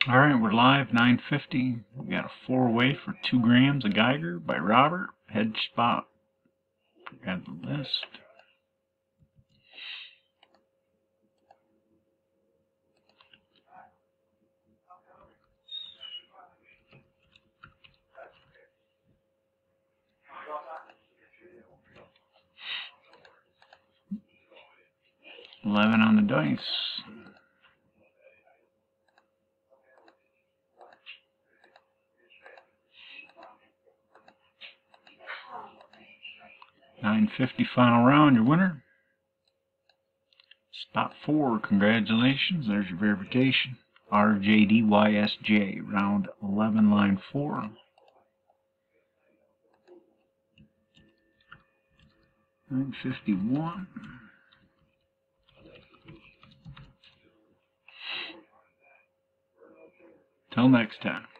Alright, we're live, 9:50. We got a 4-way for 2 grams of Geiger by Robert. Head spot. Got the list. $11 on the dice. $9.50 final round, your winner. Spot 4, congratulations. There's your verification. RJDYSJ, round 11, line 4. $9.51. Till next time.